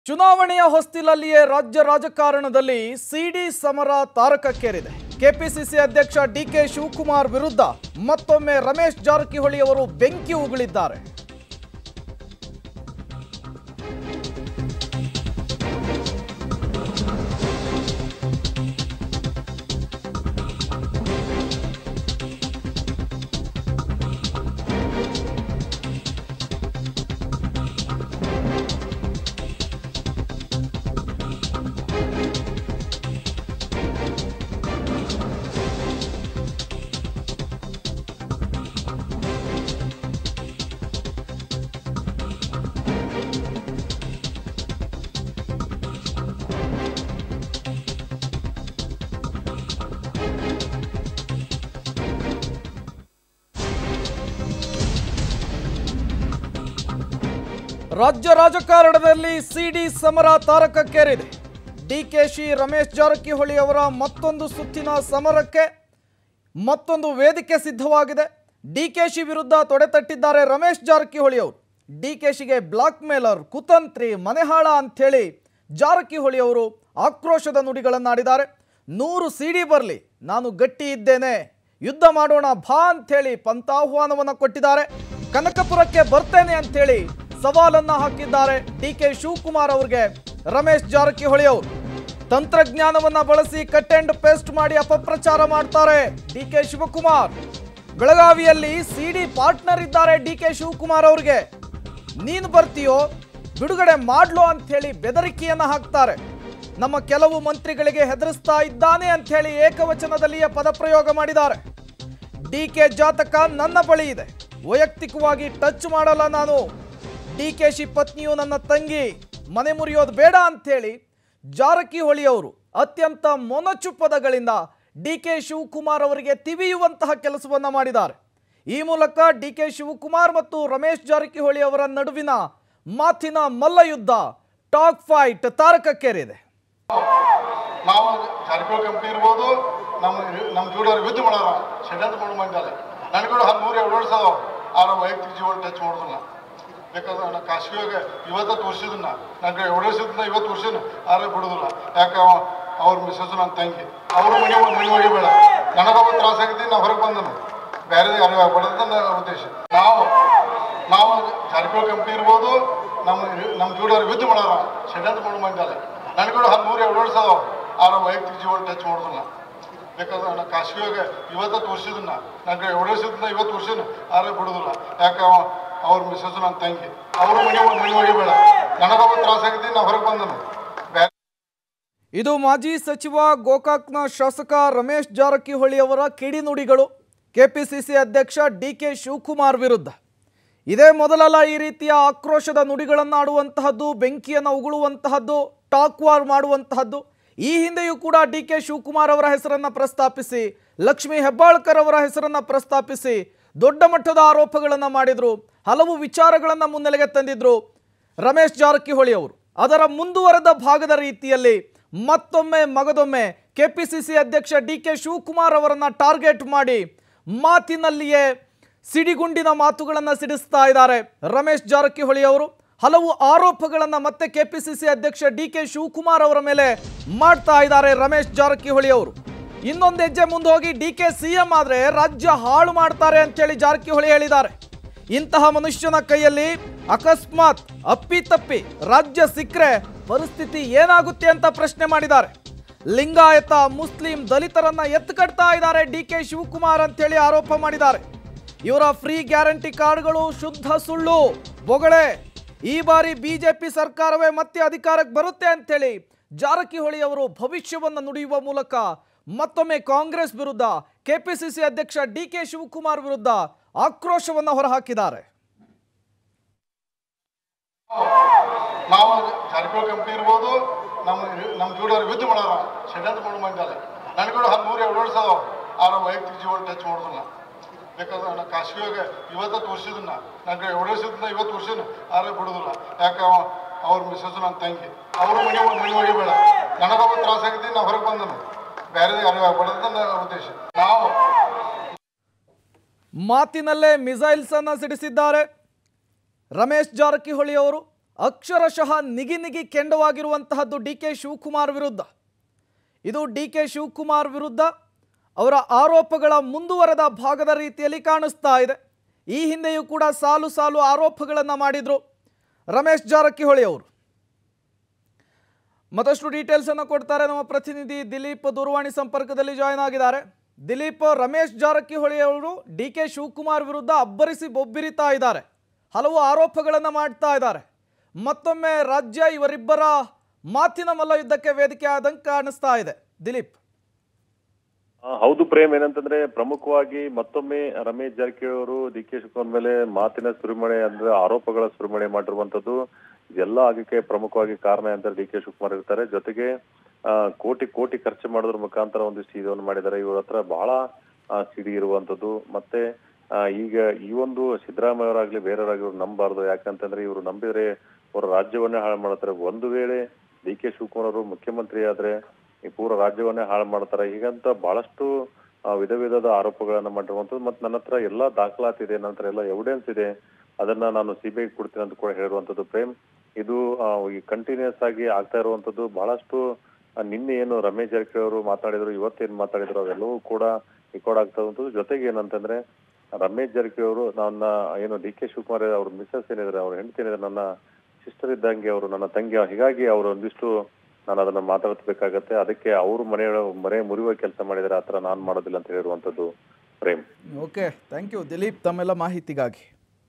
ಚುನಾವಣೆಯ ಹೊಸ್ತಿಲಲ್ಲಿಯೇ ರಾಜ್ಯ ರಾಜಕಾರಣದಲ್ಲಿ ಸಿಡಿ ಸಮರ ತಾರಕಕ್ಕೇರಿದೆ. ಕೆಪಿಸಿಸಿ ಅಧ್ಯಕ್ಷ ಡಿಕೆ ಶಿವಕುಮಾರ್ ವಿರುದ್ಧ ಮತ್ತೊಮ್ಮೆ ರಮೇಶ್ ಜಾರಕಿಹೊಳಿ ಅವರು ಬೆಂಕಿ ಉಗುಳಿದ್ದಾರೆ. ರಾಜ್ಯ ರಾಜಕಾರಣದಲ್ಲಿ ಸಿಡಿ ಸಮರ ತಾರಕಕ್ಕೇರಿದೆ. ಡಿಕೆಶಿ ರಮೇಶ್ ಜಾರಕಿಹೊಳಿ ಅವರ ಮತ್ತೊಂದು ಸುತ್ತಿನ ಸಮರಕ್ಕೆ ಮತ್ತೊಂದು ವೇದಿಕೆ ಸಿದ್ಧವಾಗಿದೆ. ಡಿಕೆಶಿ ವಿರುದ್ಧ ತೊಡೆತಟ್ಟಿದ್ದಾರೆ ರಮೇಶ್ ಜಾರಕಿಹೊಳಿ ಅವರು. ಡಿಕೆಶಿಗೆ ಬ್ಲಾಕ್ ಮೇಲರ್, ಕುತಂತ್ರಿ, ಮನೆಹಾಳ ಅಂಥೇಳಿ ಜಾರಕಿಹೊಳಿ ಅವರು ಆಕ್ರೋಶದ ನುಡಿಗಳನ್ನಾಡಿದ್ದಾರೆ. 100 ಸಿಡಿ ಬರಲಿ, ನಾನು ಗಟ್ಟಿ ಇದ್ದೇನೆ, ಯುದ್ಧ ಮಾಡೋಣ ಬಾ ಅಂಥೇಳಿ ಪಂಥಾಹ್ವಾನವನ್ನು ಕೊಟ್ಟಿದ್ದಾರೆ. ಕನಕಪುರಕ್ಕೆ ಬರ್ತೇನೆ ಅಂಥೇಳಿ ಸವಾಲನ್ನ ಹಾಕಿದ್ದಾರೆ ಡಿಕೆ ಶಿವಕುಮಾರ್ ಅವರಿಗೆ ರಮೇಶ್ ಜಾರಕಿಹೊಳಿ ಅವರು. ತಂತ್ರಜ್ಞಾನವನ್ನ ಬಳಸಿ ಕಟ್ ಅಂಡ್ ಪೇಸ್ಟ್ ಮಾಡಿ ಅಪಪ್ರಚಾರ ಮಾಡ್ತಾರೆ ಡಿಕೆ ಶಿವಕುಮಾರ್. ಬೆಳಗಾವಿಯಲ್ಲಿ ಸಿಡಿ ಪಾರ್ಟ್ನರ್ ಇದ್ದಾರೆ ಡಿಕೆ ಶಿವಕುಮಾರ್ ಅವರಿಗೆ. ನೀನು ಬರ್ತೀಯೋ ಬಿಡುಗಡೆ ಮಾಡ್ಲೋ ಅಂತ ಹೇಳಿ ಬೆದರಿಕೆಯನ್ನ ಹಾಕ್ತಾರೆ. ನಮ್ಮ ಕೆಲವು ಮಂತ್ರಿಗಳಿಗೆ ಹೆದರಿಸ್ತಾ ಇದ್ದಾನೆ ಅಂತ ಹೇಳಿ ಏಕವಚನದಲ್ಲಿಯೇ ಪದಪ್ರಯೋಗ ಮಾಡಿದ್ದಾರೆ. ಡಿಕೆ ಜಾತಕ ನನ್ನ ಬಳಿ ಇದೆ, ವೈಯಕ್ತಿಕವಾಗಿ ಟಚ್ ಮಾಡಲ್ಲ ನಾನು. ಡಿಕೆಶಿ ಪತ್ನಿಯು ನನ್ನ ತಂಗಿ, ಮನೆ ಮುರಿಯೋದು ಬೇಡ ಅಂಥೇಳಿ ಜಾರಕಿಹೊಳಿ ಅವರು ಅತ್ಯಂತ ಮೊನಚು ಪದಗಳಿಂದ ಡಿಕೆ ಶಿವಕುಮಾರ್ ಅವರಿಗೆ ತಿವಿಯುವಂತಹ ಕೆಲಸವನ್ನ ಮಾಡಿದ್ದಾರೆ. ಈ ಮೂಲಕ ಡಿಕೆ ಶಿವಕುಮಾರ್ ಮತ್ತು ರಮೇಶ್ ಜಾರಕಿಹೊಳಿ ಅವರ ನಡುವಿನ ಮಾತಿನ ಮಲ್ಲಯುದ್ಧ, ಟಾಕ್ ಫೈಟ್ ತಾರಕಕ್ಕೇರಿದೆ. ನಾವು ಜಾರಕಿಹೊಳಿ ಕಂಪನಿ ಇರ್ಬೋದು, ನಮ್ಮ ಜೋಡಿಯವ್ರು ಯುದ್ಧ ಮಾಡೋರ ಷಡ್ಯಂತ್ರ ಮಾಡಿ ಮಾಡಿದ್ದಾರೆ. ನನಗಳು 102 ವರ್ಷ ಅವರ ವೈಯಕ್ತಿಕ ಜೀವನ ಟಚ್ ಮಾಡೋದಿಲ್ಲ. ಬೇಕಾದ್ರೆ ನಾನು ಕಾಶ್ಮೀರಾಗ ಇವತ್ತು ತೋರಿಸಿದನ್ನ ನನಗೆ 2 ವರ್ಷದಿಂದ ಇವತ್ತು ವರ್ಷನ ಆದ್ರೆ ಬಿಡೋದಿಲ್ಲ. ಯಾಕೆ ಅವ್ರ ಮಿಸ್ಸಸ್ ನನ್ನ ತಂಗಿ, ಅವ್ರ ಮನೆ ಒಳಗೆ ನನಗೊಬ್ಬ ತ್ರಾಸ ಆಗಿದ್ದೆ, ನಾವು ಹೊರಗೆ ಬಂದನು, ಬೇರೆ ಅರಿವು ಆಗ್ಬಾರ್ದು ನನ್ನ ಉದ್ದೇಶ. ನಾವು ಜಾರಕಿಹೊಳಿ ಕಂಪನಿ ಇರ್ಬೋದು, ನಮ್ಮ ಜೋಡಿಯವ್ರು ಯುದ್ಧ ಮಾಡೋರ ಷಡ್ಯಂತ್ರ ಮಾಡಿ ಮಾಡಿದ್ದಾರೆ. ನನಗಳು 102 ವರ್ಷ ಅವರ ವೈಯಕ್ತಿಕ ಜೀವನ ಟಚ್ ಮಾಡೋದಿಲ್ಲ. ಬೇಕಾದ್ರೆ ನಾನು ಕಾಶ್ಮೀರಾಗ ಇವತ್ತು ತೋರಿಸಿದನ್ನ ನನಗೆ 2 ವರ್ಷದಿಂದ ಇವತ್ತು ವರ್ಷನ ಆದ್ರೆ ಬಿಡೋದಿಲ್ಲ. ಯಾಕೆ ಅವ್ರ ಮಿಸ್ಸಸ್ ನನ್ನ ತಂಗಿ, ಅವ್ರ ಮನೆ ಒಳಗೆ ನನಗೊಬ್ಬ ತ್ರಾಸ ಆಗಿದ್ದೆ, ನಾವು ಹೊರಗೆ ಬಂದನು. ಇದು ಮಾಜಿ ಸಚಿವ ಗೋಕಾಕ್ನ ಶಾಸಕ ರಮೇಶ್ ಜಾರಕಿಹೊಳಿ ಅವರ ಕಿಡಿನುಡಿಗಳು ಕೆಪಿಸಿಸಿ ಅಧ್ಯಕ್ಷ ಡಿಕೆ ಶಿವಕುಮಾರ್ ವಿರುದ್ಧ. ಇದೇ ಮೊದಲಲ್ಲ ಈ ರೀತಿಯ ಆಕ್ರೋಶದ ನುಡಿಗಳನ್ನಾಡುವಂತಹದ್ದು, ಬೆಂಕಿಯನ್ನು ಉಗುಳುವಂತಹದ್ದು, ಟಾಕ್ ವಾರ್ ಮಾಡುವಂತಹದ್ದು. ಈ ಹಿಂದೆಯೂ ಕೂಡ ಡಿಕೆ ಶಿವಕುಮಾರ್ ಅವರ ಹೆಸರನ್ನು ಪ್ರಸ್ತಾಪಿಸಿ, ಲಕ್ಷ್ಮೀ ಹೆಬ್ಬಾಳ್ಕರ್ ಅವರ ಹೆಸರನ್ನು ಪ್ರಸ್ತಾಪಿಸಿ ದೊಡ್ಡ ಮಟ್ಟದ ಆರೋಪಗಳನ್ನು ಮಾಡಿದ್ರು. ಹಲವು ವಿಚಾರಗಳನ್ನು ಮುನ್ನೆಲೆಗೆ ತಂದಿದ್ರು ರಮೇಶ್ ಜಾರಕಿಹೊಳಿ ಅವರು. ಅದರ ಮುಂದುವರೆದ ಭಾಗದ ರೀತಿಯಲ್ಲಿ ಮತ್ತೊಮ್ಮೆ ಮಗದೊಮ್ಮೆ ಕೆಪಿಸಿಸಿ ಅಧ್ಯಕ್ಷ ಡಿಕೆ ಶಿವಕುಮಾರ್ ಅವರನ್ನು ಟಾರ್ಗೆಟ್ ಮಾಡಿ ಮಾತಿನಲ್ಲಿಯೇ ಸಿಡಿಗುಂಡಿನ ಮಾತುಗಳನ್ನು ಸಿಡಿಸ್ತಾ ಇದ್ದಾರೆ ರಮೇಶ್ ಜಾರಕಿಹೊಳಿ ಅವರು. ಹಲವು ಆರೋಪಗಳನ್ನು ಮತ್ತೆ ಕೆಪಿಸಿಸಿ ಅಧ್ಯಕ್ಷ ಡಿಕೆ ಶಿವಕುಮಾರ್ ಅವರ ಮೇಲೆ ಮಾಡ್ತಾ ಇದ್ದಾರೆ ರಮೇಶ್ ಜಾರಕಿಹೊಳಿ ಅವರು. ಇನ್ನೊಂದು ಹೆಜ್ಜೆ ಮುಂದೆ ಹೋಗಿ ಡಿಕೆ ಸಿಎಂ ಆದ್ರೆ ರಾಜ್ಯ ಹಾಳು ಮಾಡ್ತಾರೆ ಅಂತೇಳಿ ಜಾರಕಿಹೊಳಿ ಹೇಳಿದ್ದಾರೆ. ಇಂತಹ ಮನುಷ್ಯನ ಕೈಯಲ್ಲಿ ಅಕಸ್ಮಾತ್ ಅಪ್ಪಿತಪ್ಪಿ ರಾಜ್ಯ ಸಿಕ್ಕರೆ ಪರಿಸ್ಥಿತಿ ಏನಾಗುತ್ತೆ ಅಂತ ಪ್ರಶ್ನೆ ಮಾಡಿದ್ದಾರೆ. ಲಿಂಗಾಯತ, ಮುಸ್ಲಿಂ, ದಲಿತರನ್ನ ಎತ್ತುಕಟ್ತಾ ಇದ್ದಾರೆ ಡಿಕೆ ಶಿವಕುಮಾರ್ ಅಂತೇಳಿ ಆರೋಪ ಮಾಡಿದ್ದಾರೆ. ಇವರ ಫ್ರೀ ಗ್ಯಾರಂಟಿ ಕಾರ್ಡ್ಗಳು ಶುದ್ಧ ಸುಳ್ಳು, ಬೊಗಳೆ. ಈ ಬಾರಿ ಬಿಜೆಪಿ ಸರ್ಕಾರವೇ ಮತ್ತೆ ಅಧಿಕಾರಕ್ಕೆ ಬರುತ್ತೆ ಅಂತೇಳಿ ಜಾರಕಿಹೊಳಿ ಅವರು ಭವಿಷ್ಯವನ್ನು ನುಡಿಯುವ ಮೂಲಕ ಮತ್ತೊಮ್ಮೆ ಕಾಂಗ್ರೆಸ್ ವಿರುದ್ಧ, ಕೆಪಿಸಿಸಿ ಅಧ್ಯಕ್ಷ ಡಿಕೆ ಶಿವಕುಮಾರ್ ವಿರುದ್ಧ ಆಕ್ರೋಶವನ್ನು ಹೊರಹಾಕಿದ್ದಾರೆ. ನಾವು ಜಾರಕಿಹೊಳಿ ಕಂಪನಿ ಇರ್ಬೋದು, ನಮ್ಮ ಜೋಡಿಯವ್ರು ಯುದ್ಧ ಮಾಡೋರ ಷಡ್ಯಂತ್ರ ಮಾಡಿ ಮಾಡಿದ್ದಾರೆ. ನನಗಳು 102 ವರ್ಷ ಅವರ ವೈಯಕ್ತಿಕ ಜೀವನ ಟಚ್ ಮಾಡೋದಿಲ್ಲ. ಬೇಕಾದ್ರೆ ನಾನು ಕಾಶ್ಮೀರಾಗ ಇವತ್ತು ತೋರಿಸಿದನ್ನ ನನಗೆ 2 ವರ್ಷದಿಂದ ಇವತ್ತು ವರ್ಷನ ಆದ್ರೆ ಬಿಡೋದಿಲ್ಲ. ಯಾಕೆ ಅವ್ರ ಮಿಸ್ಸಸ್ ನನ್ನ ತಂಗಿ, ಅವ್ರ ಮನೆ ಒಳಗೆ ನನಗೊಬ್ಬ ತ್ರಾಸ ಆಗಿದ್ದೆ, ನಾವು ಹೊರಗೆ ಬಂದನು, ಬೇರೆ ಅರಿವು ಆಗ್ಬಾರ್ದು ನನ್ನ ಉದ್ದೇಶ. ನಾವು ಮಾತಿನಲ್ಲೇ ಮಿಸೈಲ್ಸ್ ಅನ್ನು ಸಿಡಿಸಿದ್ದಾರೆ ರಮೇಶ್ ಜಾರಕಿಹೊಳಿ ಅವರು. ಅಕ್ಷರಶಃ ನಿಗಿ ನಿಗಿ ಕೆಂಡವಾಗಿರುವಂತಹದ್ದು ಡಿ ಕೆ ಶಿವಕುಮಾರ್ ವಿರುದ್ಧ. ಇದು ಡಿ ಕೆ ಶಿವಕುಮಾರ್ ವಿರುದ್ಧ ಅವರ ಆರೋಪಗಳ ಮುಂದುವರೆದ ಭಾಗದ ರೀತಿಯಲ್ಲಿ ಕಾಣಿಸ್ತಾ ಇದೆ. ಈ ಹಿಂದೆಯೂ ಕೂಡ ಸಾಲು ಸಾಲು ಆರೋಪಗಳನ್ನು ಮಾಡಿದ್ರು ರಮೇಶ್ ಜಾರಕಿಹೊಳಿ ಅವರು. ಮತ್ತಷ್ಟು ಡೀಟೇಲ್ಸ್ ಅನ್ನು ಕೊಡ್ತಾರೆ ನಮ್ಮ ಪ್ರತಿನಿಧಿ ದಿಲೀಪ್ ದೂರವಾಣಿ ಸಂಪರ್ಕದಲ್ಲಿ ಜಾಯ್ನ್ ಆಗಿದ್ದಾರೆ. ದಿಲೀಪ್, ರಮೇಶ್ ಜಾರಕಿಹೊಳಿ ಅವರು ಡಿ ಕೆ ಶಿವಕುಮಾರ್ ವಿರುದ್ಧ ಅಬ್ಬರಿಸಿ ಬೊಬ್ಬಿರಿತಾ ಇದ್ದಾರೆ, ಹಲವು ಆರೋಪಗಳನ್ನು ಮಾಡ್ತಾ ಇದ್ದಾರೆ. ಮತ್ತೊಮ್ಮೆ ರಾಜ್ಯ ಇವರಿಬ್ಬರ ಮಾತಿನ ಮಲ್ಲಯುದ್ಧಕ್ಕೆ ವೇದಿಕೆ ಆದಂಗೆ ಕಾಣಿಸ್ತಾ ಇದೆ. ದಿಲೀಪ್. ಹೌದು ಪ್ರೇಮ್, ಏನಂತಂದ್ರೆ ಪ್ರಮುಖವಾಗಿ ಮತ್ತೊಮ್ಮೆ ರಮೇಶ್ ಜಾರಕಿಹೊಳಿ ಅವರು ಡಿ ಕೆ ಶಿವಕುಮಾರ್ ಮೇಲೆ ಮಾತಿನ ಸುರಿಮಳೆ ಅಂದ್ರೆ ಆರೋಪಗಳ ಸುರಿಮಳೆ ಮಾಡಿರುವಂತದ್ದು ಇದೆಲ್ಲ ಆಗಕ್ಕೆ ಪ್ರಮುಖವಾಗಿ ಕಾರಣ ಅಂತ ಡಿ ಕೆ ಶಿವಕುಮಾರ್ ಇರ್ತಾರೆ. ಜೊತೆಗೆ ಕೋಟಿ ಕೋಟಿ ಖರ್ಚು ಮಾಡೋದ್ರ ಮುಖಾಂತರ ಒಂದಿಷ್ಟು ಇದನ್ನು ಮಾಡಿದ್ದಾರೆ. ಇವ್ರ ಹತ್ರ ಬಹಳ ಸಿಡಿ ಇರುವಂತದ್ದು. ಮತ್ತೆ ಈಗ ಈ ಒಂದು ಸಿದ್ದರಾಮಯ್ಯ ಅವರಾಗ್ಲಿ ಬೇರೆಯವರಾಗ್ಲಿ ಇವ್ರು ನಂಬಾರ್ದು. ಯಾಕಂತಂದ್ರೆ ಇವರು ನಂಬಿದ್ರೆ ಅವರ ರಾಜ್ಯವನ್ನೇ ಹಾಳು ಮಾಡ್ತಾರೆ. ಒಂದು ವೇಳೆ ಡಿ ಕೆ ಶಿವಕುಮಾರ್ ಅವರು ಮುಖ್ಯಮಂತ್ರಿ ಆದ್ರೆ ಈ ಪೂರ ರಾಜ್ಯವನ್ನೇ ಹಾಳು ಮಾಡ್ತಾರೆ. ಹೀಗಂತ ಬಹಳಷ್ಟು ವಿಧ ವಿಧದ ಆರೋಪಗಳನ್ನ ಮಾಡಿರುವಂತದ್ದು. ಮತ್ತೆ ನನ್ನ ಹತ್ರ ಎಲ್ಲಾ ದಾಖಲಾತಿ ಇದೆ, ನನ್ನ ಹತ್ರ ಎಲ್ಲ ಎವಿಡೆನ್ಸ್ ಇದೆ, ಅದನ್ನ ನಾನು ಸಿಬಿಐ ಕೊಡ್ತೀನಿ ಅಂತ ಕೂಡ ಹೇಳಿರುವಂತದ್ದು ಪ್ರೇಮ್. ಇದು ಈ ಕಂಟಿನ್ಯೂಸ್ ಆಗಿ ಆಗ್ತಾ ಇರುವಂತದ್ದು. ಬಹಳಷ್ಟು ನಿನ್ನೆ ಏನು ರಮೇಶ್ ಜಾರಕಿಹೊಳಿ ಅವರು ಮಾತಾಡಿದ್ರು, ಇವತ್ತೇನು ಮಾತಾಡಿದ್ರು ಅವೆಲ್ಲವೂ ಕೂಡ ರೆಕಾರ್ಡ್ ಆಗ್ತಾ ಇರುವಂತದ್ದು. ಜೊತೆಗೆ ಏನಂತಂದ್ರೆ ರಮೇಶ್ ಜಾರಕಿಹೊಳಿ ಅವರು ನನ್ನ ಏನು ಡಿ ಕೆ ಶಿವಕುಮಾರ್ ಅವ್ರ ಮಿಸಸ್ ಏನಿದ್ರೆ, ಅವ್ರ ಹೆಂಡತಿ ಏನಿದ್ರೆ ನನ್ನ ಸಿಸ್ಟರ್ ಇದ್ದಂಗೆ, ಅವರು ನನ್ನ ತಂಗಿ. ಹೀಗಾಗಿ ಅವರು ಒಂದಿಷ್ಟು ನಾನು ಅದನ್ನ ಮಾತಾಡ್ಬೇಕಾಗತ್ತೆ. ಅದಕ್ಕೆ ಅವರು ಮನೆ ಮುರಿಯುವ ಕೆಲಸ ಮಾಡಿದರೆ ಆತರ ನಾನು ಮಾಡೋದಿಲ್ಲ ಅಂತ ಹೇಳಿರುವಂತದ್ದು Prem. Okay, thank you Dileep ತಮ್ಮೆಲ್ಲ ಮಾಹಿತಿಗಾಗಿ.